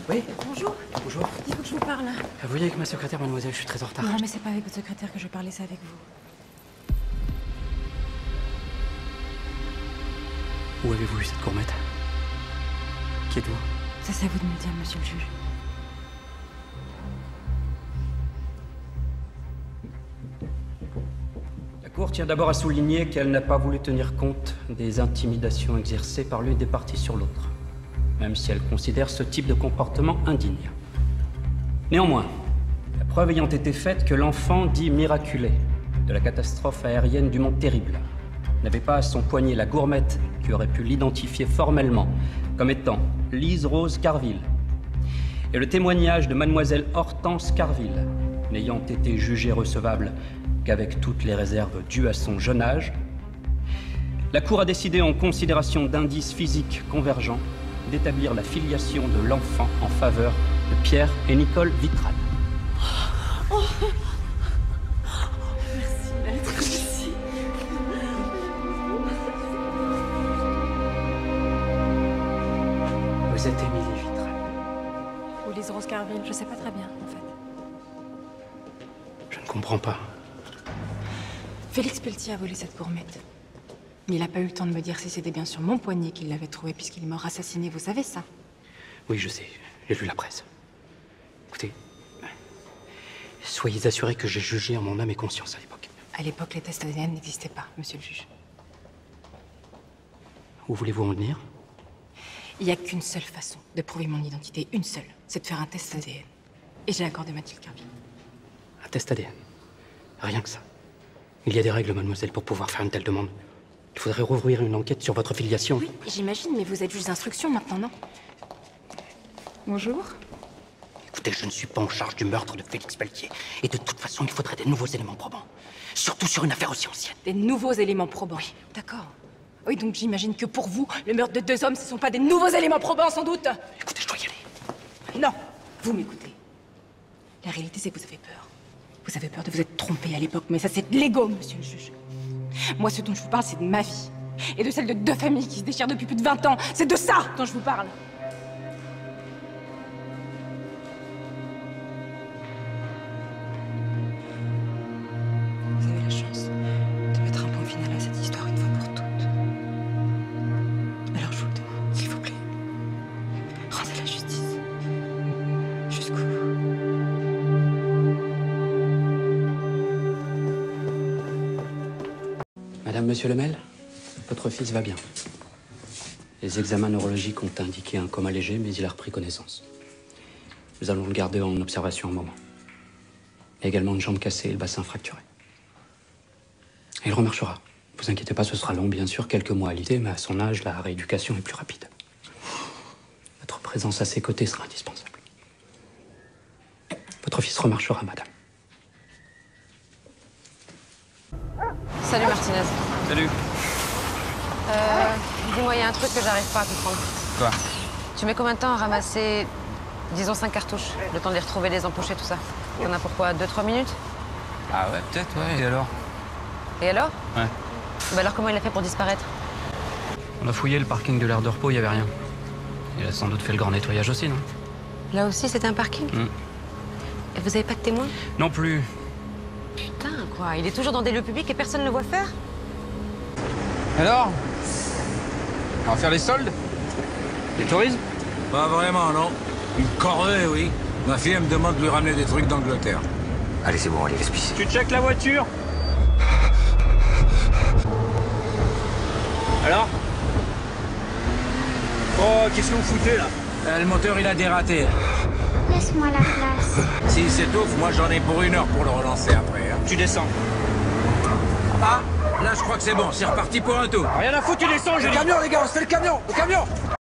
Oui. Bonjour. Bonjour. Il faut que je vous parle. Vous voyez avec ma secrétaire, mademoiselle, je suis très en retard. Non, mais c'est pas avec votre secrétaire que je parlais, c'est avec vous. Où avez-vous vu cette gourmette? Qui êtes-vous? Ça, c'est à vous de me le dire, monsieur le juge. La Cour tient d'abord à souligner qu'elle n'a pas voulu tenir compte des intimidations exercées par l'une des parties sur l'autre, même si elle considère ce type de comportement indigne. Néanmoins, la preuve ayant été faite que l'enfant dit miraculé de la catastrophe aérienne du Mont Terrible n'avait pas à son poignet la gourmette qui aurait pu l'identifier formellement comme étant Lise Rose Carville, et le témoignage de mademoiselle Hortense Carville n'ayant été jugé recevable qu'avec toutes les réserves dues à son jeune âge, la Cour a décidé, en considération d'indices physiques convergents, d'établir la filiation de l'enfant en faveur de Pierre et Nicole Vitral. Oh. Merci, maître, merci. Vous êtes Émilie Vitral. Ou Lise Rose Carville, je sais pas très bien, en fait. Je ne comprends pas. Félix Pelletier a volé cette gourmette. Mais il n'a pas eu le temps de me dire si c'était bien sur mon poignet qu'il l'avait trouvée, puisqu'il est mort assassiné, vous savez ça? Oui, je sais. J'ai lu la presse. Écoutez, soyez assurés que j'ai jugé en mon âme et conscience à l'époque. À l'époque, les tests ADN n'existaient pas, monsieur le juge. Où voulez-vous en venir? Il n'y a qu'une seule façon de prouver mon identité, une seule, c'est de faire un test ADN. Et j'ai l'accord de Mathilde Carville. Un test ADN. Rien que ça. Il y a des règles, mademoiselle, pour pouvoir faire une telle demande. Il faudrait rouvrir une enquête sur votre filiation. Oui, j'imagine, mais vous êtes juge d'instruction maintenant, non? Bonjour. Écoutez, je ne suis pas en charge du meurtre de Félix Pelletier. Et de toute façon, il faudrait des nouveaux éléments probants. Surtout sur une affaire aussi ancienne. Des nouveaux éléments probants. Oui. D'accord. Oui, donc j'imagine que pour vous, le meurtre de deux hommes, ce ne sont pas des nouveaux éléments probants, sans doute. Écoutez, je dois y aller. Non, vous m'écoutez. La réalité, c'est que vous avez peur. Vous avez peur de vous être trompé à l'époque, mais ça, c'est de l'ego, monsieur le juge. Moi, ce dont je vous parle, c'est de ma vie. Et de celle de deux familles qui se déchirent depuis plus de 20 ans. C'est de ça dont je vous parle. Vous avez la chance de mettre un point final à cette histoire une fois pour toutes. Alors je vous le demande, s'il vous plaît. Rendez la justice. Jusqu'au bout. Madame, monsieur Lemel, votre fils va bien. Les examens neurologiques ont indiqué un coma léger, mais il a repris connaissance. Nous allons le garder en observation un moment. Il y a également une jambe cassée et le bassin fracturé. Et il remarchera. Ne vous inquiétez pas, ce sera long, bien sûr, quelques mois à l'idée, mais à son âge, la rééducation est plus rapide. Votre présence à ses côtés sera indispensable. Votre fils remarchera, madame. Salut Martinez. Salut. Dis-moi, il y a un truc que j'arrive pas à comprendre. Quoi? Tu mets combien de temps à ramasser, disons 5 cartouches? Le temps de les retrouver, les empocher, tout ça. Il y en a pour quoi? 2-3 minutes? Ah ouais, peut-être, ouais. Et alors? Et alors? Ouais. Bah alors comment il a fait pour disparaître? On a fouillé le parking de l'aire de repos, il y avait rien. Il a sans doute fait le grand nettoyage aussi, non? Là aussi, c'était un parking? Et vous avez pas de témoins? Non plus. Putain, quoi. Il est toujours dans des lieux publics et personne ne le voit faire? Alors? On va faire les soldes? Les tourismes? Pas vraiment, non. Une corvée, oui. Ma fille, elle me demande de lui ramener des trucs d'Angleterre. Allez, c'est bon, allez, laisse pisser. Tu checkes la voiture? Alors? Oh, qu'est-ce que vous foutez, là? Le moteur, il a dératé. Laisse-moi la place. S'il s'étouffe, moi, j'en ai pour 1 heure pour le relancer après. Hein. Tu descends. Ah, là, je crois que c'est bon. C'est reparti pour un tour. Rien à foutre, tu descends, je dis. Le camion, les gars, c'est le camion! Le camion!